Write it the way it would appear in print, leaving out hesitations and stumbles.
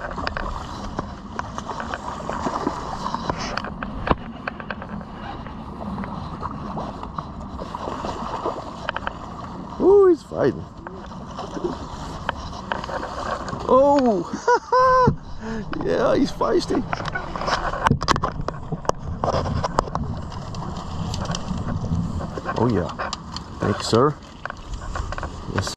Oh, he's fighting. Oh, yeah, he's feisty. Oh yeah, thank you, sir.